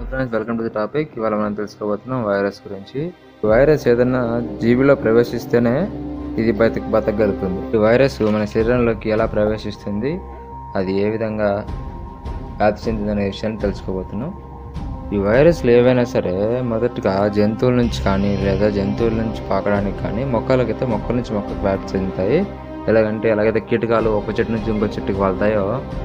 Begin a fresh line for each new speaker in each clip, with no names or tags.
Friends, welcome to the topic. ఇవాళ మనం తెలుసుకోబోతున్నాం వైరస్ గురించి. వైరస్ ఏదైనా జీవిలో ప్రవేశిస్తేనే ఇది బతకగలుగుతుంది. ఈ వైరస్ మన శరీరంలోకి ఎలా ప్రవేశిస్తుంది, అది ఏ విధంగా వ్యాప్తి చెందింది అనే విషయాన్ని తెలుసుకోబోతున్నాం. ఈ వైరస్లు ఏవైనా సరే మొదటగా జంతువుల నుంచి కానీ లేదా జంతువుల నుంచి పాకడానికి కానీ మొక్కలకైతే మొక్కల నుంచి మొక్కకు వ్యాప్తి చెందుతాయి. ఎలాగైతే కీటకాలు ఒక చెట్టు నుంచి ఇంకో చెట్టుకి వాళ్తాయో,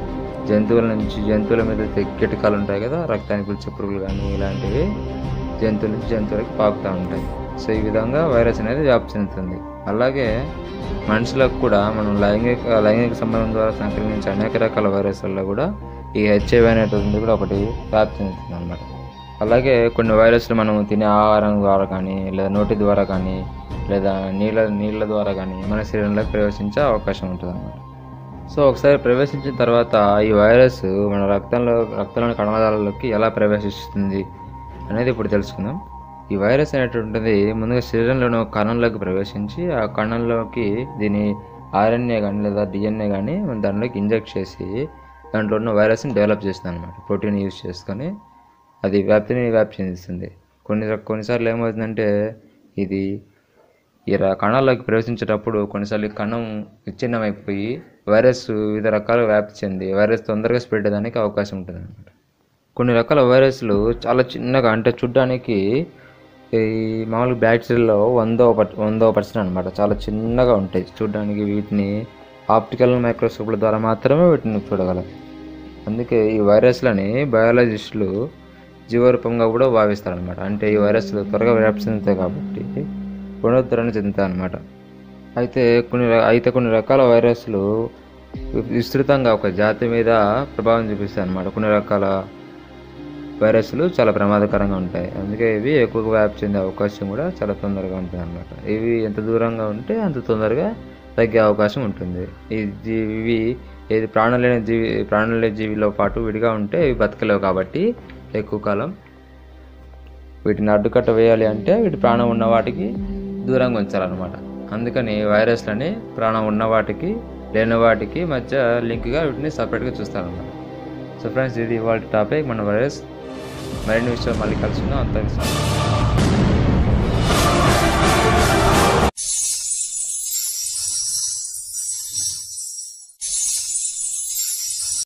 జంతువుల మీద కీటకాలు ఉంటాయి కదా, రక్తానికి పిలిచే పురుగులు కానీ ఇలాంటివి జంతువుల నుంచి జంతువులకి పాకుతూ ఉంటాయి. సో ఈ విధంగా వైరస్ అనేది వ్యాప్తి చెందుతుంది. అలాగే మనుషులకు కూడా మనం లైంగిక సంబంధం ద్వారా సంక్రమించే అనేక రకాల వైరస్లలో కూడా ఈ హెచ్ఐవి అనేటువంటి కూడా ఒకటి వ్యాప్తి చెందుతుంది అన్నమాట. అలాగే కొన్ని వైరస్లు మనం తినే ఆహారం ద్వారా కానీ లేదా నోటి ద్వారా కానీ లేదా నీళ్ళ ద్వారా కానీ మన శరీరంలోకి ప్రవేశించే అవకాశం ఉంటుంది అన్నమాట. సో ఒకసారి ప్రవేశించిన తర్వాత ఈ వైరస్ మన రక్తంలోని కణజాలాల్లోకి ఎలా ప్రవేశిస్తుంది అనేది ఇప్పుడు తెలుసుకుందాం. ఈ వైరస్ అనేటువంటిది ముందుగా శరీరంలోని ఒక కణంలోకి ప్రవేశించి ఆ కణంలోకి దీని ఆర్ఎన్ఏ కానీ లేదా డిఎన్ఏ కానీ మన దానిలోకి ఇంజెక్ట్ చేసి దాంట్లో ఉన్న వైరస్ని డెవలప్ చేస్తుంది అనమాట. ప్రోటీన్ యూజ్ చేసుకొని అది వ్యాప్తి చెందిస్తుంది. కొన్నిసార్లు ఏమవుతుందంటే ఇది ఈ కణాల్లోకి ప్రవేశించేటప్పుడు కొన్నిసార్లు కణం విచ్ఛిన్నమైపోయి వైరస్ వివిధ రకాలుగా వ్యాప్తి చెంది వైరస్ తొందరగా స్ప్రెడ్ అయ్యడానికి అవకాశం ఉంటుంది అనమాట. కొన్ని రకాల వైరస్లు చాలా చిన్నగా, అంటే చూడ్డానికి ఈ మామూలుగా బ్యాక్టీరియాలో 100% అనమాట, చాలా చిన్నగా ఉంటాయి చూడ్డానికి. వీటిని ఆప్టికల్ మైక్రోస్కోప్ల ద్వారా మాత్రమే వీటిని చూడగలం. అందుకే ఈ వైరస్లని బయాలజిస్టులు జీవరూపంగా కూడా భావిస్తారనమాట. అంటే ఈ వైరస్లు త్వరగా వ్యాప్తి చెందుతాయి కాబట్టి పునరుద్ధరణ చెందుతాయి అన్నమాట. అయితే కొన్ని రకాల వైరస్లు విస్తృతంగా ఒక జాతి మీద ప్రభావం చూపిస్తాయి అన్నమాట. కొన్ని రకాల వైరస్లు చాలా ప్రమాదకరంగా ఉంటాయి. అందుకే ఇవి ఎక్కువగా వ్యాప్తి చెందే అవకాశం కూడా చాలా తొందరగా ఉంటుంది అన్నమాట. ఇవి ఎంత దూరంగా ఉంటే అంత తొందరగా తగ్గే అవకాశం ఉంటుంది. ఇవి ఏది ప్రాణలేని జీవిలో పాటు విడిగా ఉంటే ఇవి బతకలేవు కాబట్టి ఎక్కువ కాలం వీటిని అడ్డుకట్ట వేయాలి అంటే వీటి ప్రాణం ఉన్న వాటికి దూరంగా ఉంచాలన్నమాట. అందుకని వైరస్లని ప్రాణం ఉన్న వాటికి లేని వాటికి మధ్య లింక్గా వీటిని సపరేట్గా చూస్తారన్నమాట. సో ఫ్రెండ్స్, ఇది ఇవాళ టాపిక్. మన వైరస్ మరిన్ని విషయాలు మళ్ళీ కలుసుకుందాం. అంత